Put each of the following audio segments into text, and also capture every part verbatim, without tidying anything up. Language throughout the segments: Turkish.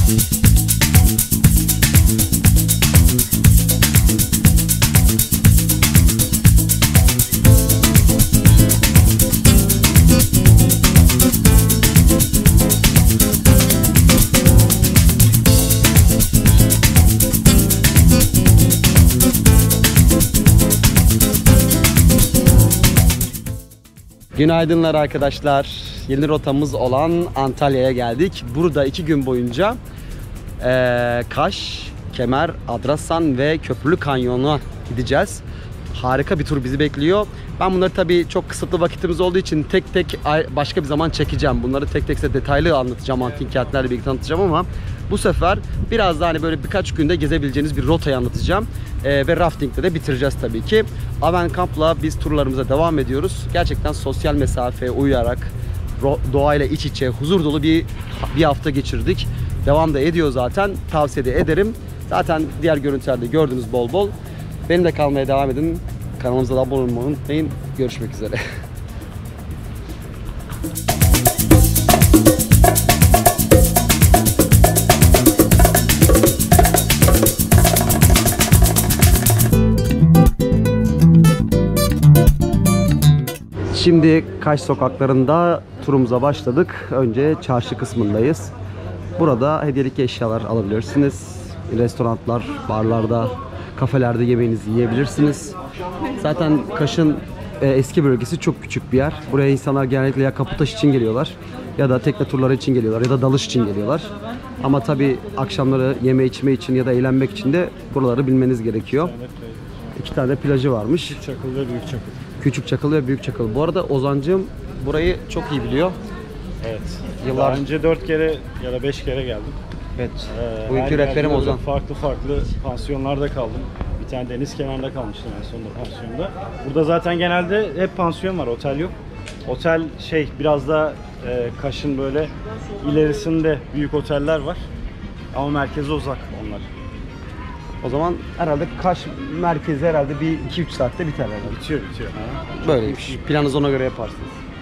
Günaydınlar arkadaşlar. Yeni rotamız olan Antalya'ya geldik. Burada iki gün boyunca ee, Kaş, Kemer, Adrasan ve Köprülü Kanyon'a gideceğiz. Harika bir tur bizi bekliyor. Ben bunları tabii çok kısıtlı vakitimiz olduğu için tek tek başka bir zaman çekeceğim. Bunları tek tek size detaylı anlatacağım, antik kentlerle birlikte anlatacağım ama bu sefer biraz daha hani böyle birkaç günde gezebileceğiniz bir rotayı anlatacağım. Ee, ve rafting'de de bitireceğiz tabii ki. Avenkamp'la biz turlarımıza devam ediyoruz. Gerçekten sosyal mesafeye uyarak doğayla iç içe huzur dolu bir bir hafta geçirdik. Devam da ediyor zaten. Tavsiye de ederim. Zaten diğer görüntülerde gördünüz bol bol. Benimle kalmaya devam edin. Kanalımıza da abone olmayı unutmayın. Görüşmek üzere. Şimdi Kaş sokaklarında turumuza başladık. Önce çarşı kısmındayız. Burada hediyelik eşyalar alabilirsiniz. Restoranlar, barlarda, kafelerde yemeğinizi yiyebilirsiniz. Zaten Kaş'ın e, eski bölgesi çok küçük bir yer. Buraya insanlar genellikle ya Kaputaş için geliyorlar ya da tekne turları için geliyorlar ya da dalış için geliyorlar. Ama tabii akşamları yeme içme için ya da eğlenmek için de buraları bilmeniz gerekiyor. İki tane plajı varmış. Küçük Çakıl ve Büyük Çakıl. Küçük Çakıl ve Büyük Çakıl. Bu arada Ozancığım burayı çok iyi biliyor. Evet. Yıllar Daha önce dört kere ya da beş kere geldim. Evet. Ee, Bugünkü rehberim Ozan. Farklı farklı pansiyonlarda kaldım. Bir tane deniz kenarında kalmıştım en sonunda pansiyonda. Burada zaten genelde hep pansiyon var, otel yok. Otel şey biraz da e, Kaş'ın böyle ilerisinde büyük oteller var. Ama merkeze uzak onlar. O zaman herhalde Kaş merkezi herhalde bir iki üç saatte biter herhalde. Bitiyor bitiyor. Ha. Böyleymiş. Planınızı ona göre yaparsınız.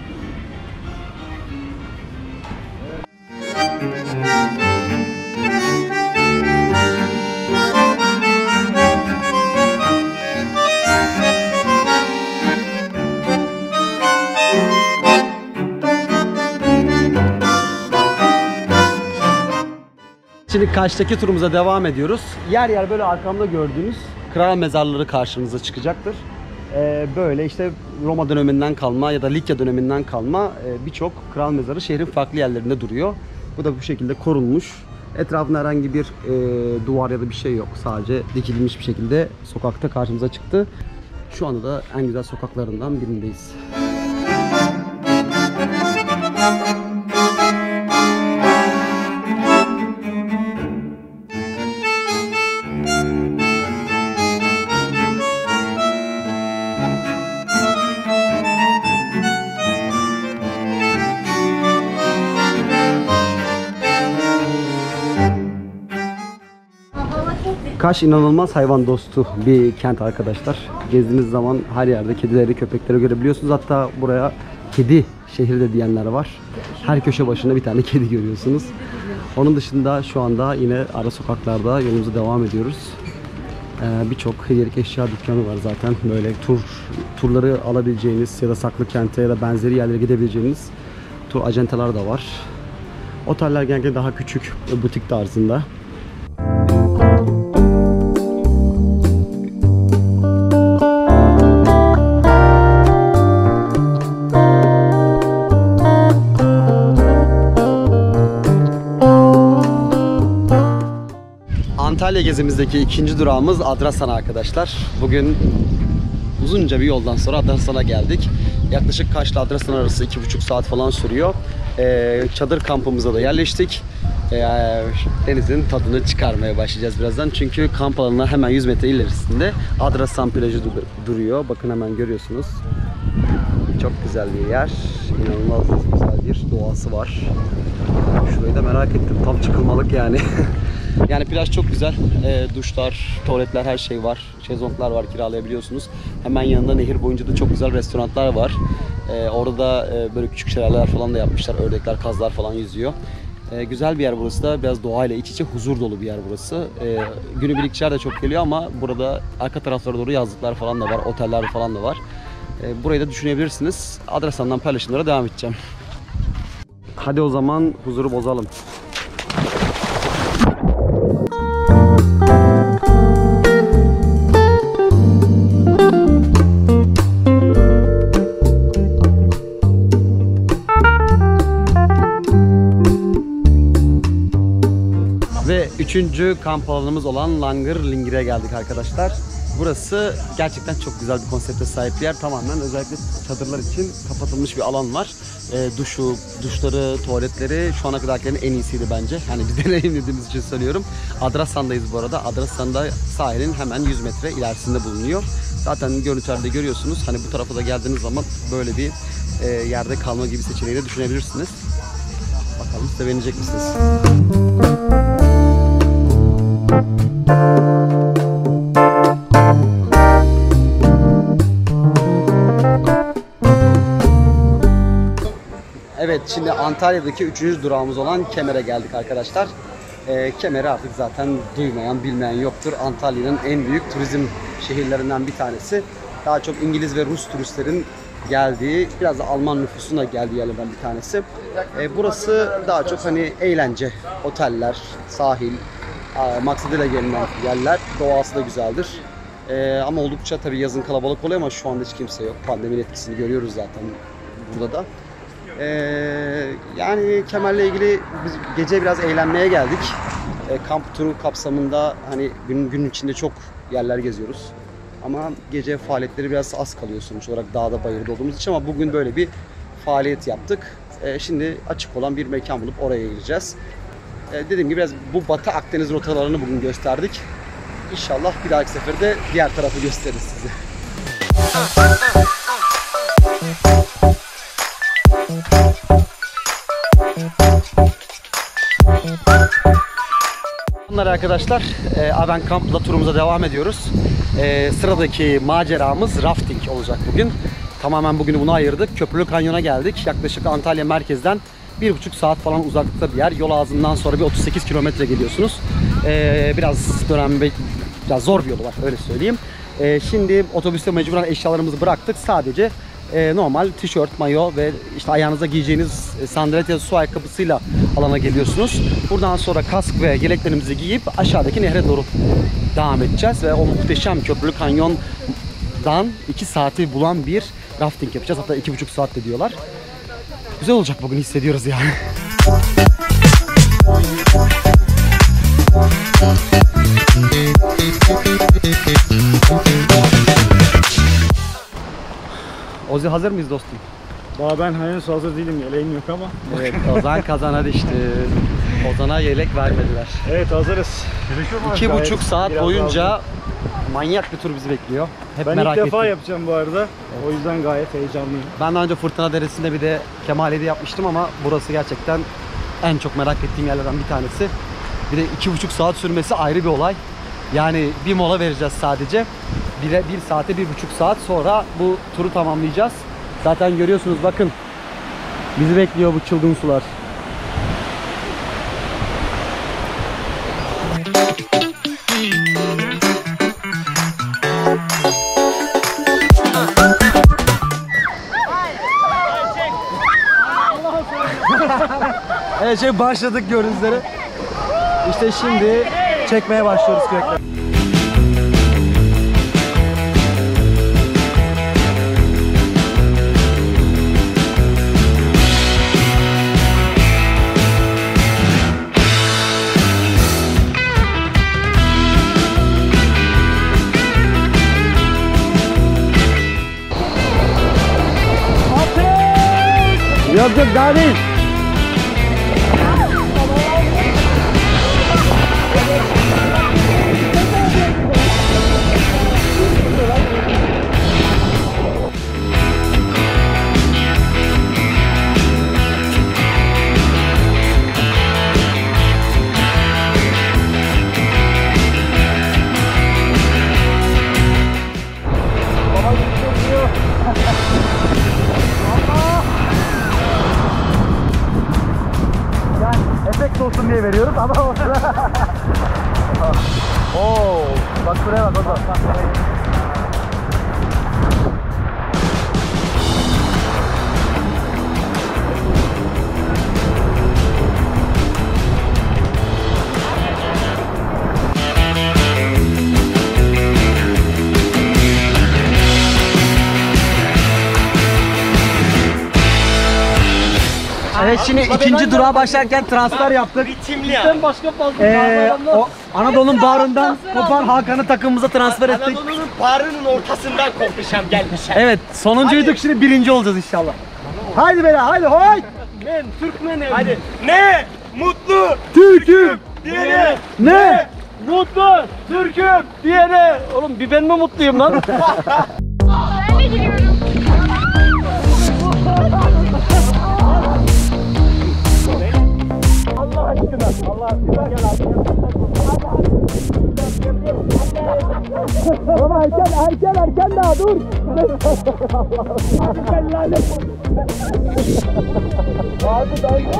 Şimdi Kaş'taki turumuza devam ediyoruz. Yer yer böyle arkamda gördüğünüz kral mezarları karşınıza çıkacaktır. Ee, böyle işte Roma döneminden kalma ya da Likya döneminden kalma e, birçok kral mezarı şehrin farklı yerlerinde duruyor. Bu da bu şekilde korunmuş. Etrafında herhangi bir e, duvar ya da bir şey yok. Sadece dikilmiş bir şekilde sokakta karşımıza çıktı. Şu anda da en güzel sokaklarından birindeyiz. Kaş inanılmaz hayvan dostu bir kent arkadaşlar. Gezdiğiniz zaman her yerde kedileri, köpekleri görebiliyorsunuz. Hatta buraya kedi şehri de diyenler var. Her köşe başında bir tane kedi görüyorsunuz. Onun dışında şu anda yine ara sokaklarda yolumuza devam ediyoruz. Ee, Birçok hediyelik eşya dükkanı var zaten. Böyle tur turları alabileceğiniz ya da saklı kente ya da benzeri yerlere gidebileceğiniz tur ajantalar da var. Oteller genellikle daha küçük, butik tarzında. Antalya gezimizdeki ikinci durağımız Adrasan arkadaşlar. Bugün uzunca bir yoldan sonra Adrasan'a geldik. Yaklaşık Kaş'la Adrasan arası iki buçuk saat falan sürüyor. Ee, çadır kampımıza da yerleştik. Ee, denizin tadını çıkarmaya başlayacağız birazdan. Çünkü kamp alanına hemen yüz metre ilerisinde Adrasan plajı duruyor. Bakın hemen görüyorsunuz. Çok güzel bir yer. İnanılmaz güzel bir doğası var. Şurayı da merak ettim. Tam çıkılmalık yani. Yani plaj çok güzel. E, duşlar, tuvaletler, her şey var. Şezlonglar var, kiralayabiliyorsunuz. Hemen yanında nehir boyunca da çok güzel restoranlar var. E, orada da e, böyle küçük şelaleler falan da yapmışlar. Ördekler, kazlar falan yüzüyor. E, güzel bir yer burası da. Biraz doğayla iç içe, huzur dolu bir yer burası. E, günübirlikçiler de çok geliyor ama burada arka taraflara doğru yazlıklar falan da var, oteller falan da var. E, burayı da düşünebilirsiniz. Adrasan'dan paylaşımlara devam edeceğim. Hadi o zaman huzuru bozalım. Ve üçüncü kamp alanımız olan Langırlingir'e geldik arkadaşlar. Burası gerçekten çok güzel bir konsepte sahip bir yer. Tamamen özellikle çadırlar için kapatılmış bir alan var. E, duşu, duşları, tuvaletleri şu ana kadarkilerin en iyisiydi bence. Yani biz deneyimlediğimiz için söylüyorum. Adrasan'dayız bu arada. Adrasan'da sahilin hemen yüz metre ilerisinde bulunuyor. Zaten görüntülerde görüyorsunuz. Hani bu tarafa da geldiğiniz zaman böyle bir e, yerde kalma gibi seçeneği de düşünebilirsiniz. Bakalım siz de beğenecek misiniz? Evet, şimdi Antalya'daki üçüncü durağımız olan Kemer'e geldik arkadaşlar. E, Kemer'i artık zaten duymayan, bilmeyen yoktur. Antalya'nın en büyük turizm şehirlerinden bir tanesi. Daha çok İngiliz ve Rus turistlerin geldiği, biraz da Alman nüfusun da geldiği yerlerden bir tanesi. E, burası daha çok hani eğlence, oteller, sahil, e, maksadıyla gelinen yerler. Doğası da güzeldir. E, ama oldukça tabii yazın kalabalık oluyor ama şu anda hiç kimse yok. Pandeminin etkisini görüyoruz zaten burada da. Ee, yani Kemer'le ilgili biz gece biraz eğlenmeye geldik. Ee, kamp turu kapsamında hani gün, gün içinde çok yerler geziyoruz. Ama gece faaliyetleri biraz az kalıyor sonuç olarak dağda bayırda olduğumuz için, ama bugün böyle bir faaliyet yaptık. Ee, şimdi açık olan bir mekan bulup oraya gireceğiz. Ee, dediğim gibi biraz bu Batı Akdeniz rotalarını bugün gösterdik. İnşallah bir dahaki seferde diğer tarafı gösteririz size. Bunlar arkadaşlar, e, Aven Kamp'la turumuza devam ediyoruz. E, sıradaki maceramız rafting olacak bugün. Tamamen bugünü buna ayırdık. Köprülü Kanyon'a geldik. Yaklaşık Antalya merkezden bir buçuk saat falan uzaklıkta bir yer. Yol ağzından sonra bir otuz sekiz kilometre geliyorsunuz. E, biraz dönem, biraz zor bir yolu var, öyle söyleyeyim. E, şimdi otobüste mecburen eşyalarımızı bıraktık. Sadece e, normal tişört, mayo ve işte ayağınıza giyeceğiniz sandalet ya da su ayakkabısıyla alana geliyorsunuz. Buradan sonra kask ve yeleklerimizi giyip aşağıdaki nehre doğru devam edeceğiz ve o muhteşem Köprülü Kanyon'dan iki saati bulan bir rafting yapacağız. Hatta iki buçuk saat de diyorlar. Güzel olacak bugün, hissediyoruz yani. Ozi, hazır mıyız dostum? Daha ben henüz hazır değilim, yeleğim yok ama. Evet, Ozan kazana düştü. Ozan'a yelek vermediler. Evet, hazırız. İki buçuk saat biraz boyunca aldım. manyak bir tur bizi bekliyor. Hep Ben merak ilk defa ettim. yapacağım bu arada. Evet. O yüzden gayet heyecanlıyım. Ben daha önce Fırtına Deresi'nde bir de Kemaliye'de yapmıştım ama burası gerçekten en çok merak ettiğim yerlerden bir tanesi. Bir de iki buçuk saat sürmesi ayrı bir olay. Yani bir mola vereceğiz sadece. Bir, bir saate bir buçuk saat sonra bu turu tamamlayacağız. Zaten görüyorsunuz, bakın. Bizi bekliyor bu çılgın sular. Evet, şey başladık gördüğünüz üzere. İşte şimdi çekmeye başlıyoruz kürekle. Yok yok, daha değil. gidiyoruz ama Oo, bak şuraya bak orada. Evet, şimdi ikinci durağa başlarken transfer yaptık. Ritimli ya. Başka fazla Ee, o Anadolu'nun bağrından kopan Hakan'ı takımımıza transfer ettik. Anadolu'nun bağrının ortasından kopmuşam gelmişem. Evet, sonuncuyduk, şimdi birinci olacağız inşallah. Haydi beyler, haydi hoy! Ben Türkmenim. Hadi. Ne? Mutlu Türk'üm! diyene. Ne? Mutlu Türk'üm diyene. Oğlum bir ben mi mutluyum lan? Ben de giriyorum. Allah aşkına. Allah aşkına gel abi. Ama erken, erken, erken daha dur! Abi ben...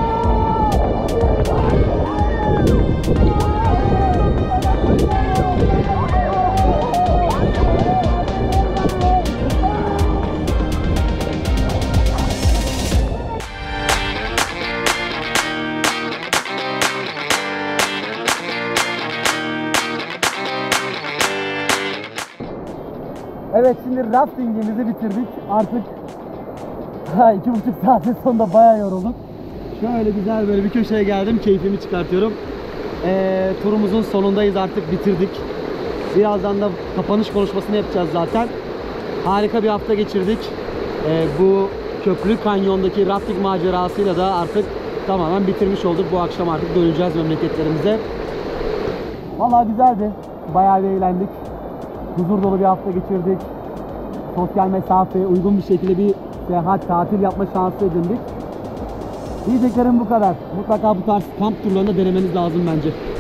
Evet, şimdi raftingimizi bitirdik. Artık ha, iki buçuk saatin sonunda bayağı yorulduk. Şöyle güzel böyle bir köşeye geldim, keyfimi çıkartıyorum. Ee, turumuzun sonundayız, artık bitirdik. Birazdan da kapanış konuşmasını yapacağız zaten. Harika bir hafta geçirdik. Ee, bu Köprülü Kanyon'daki rafting macerasıyla da artık tamamen bitirmiş olduk. Bu akşam artık döneceğiz memleketlerimize. Vallahi güzeldi. Bayağı bir eğlendik. Huzur dolu bir hafta geçirdik. Sosyal mesafeye uygun bir şekilde bir seyahat, tatil yapma şansı edindik. Diyeceklerim bu kadar. Mutlaka bu tarz kamp turlarını denemeniz lazım bence.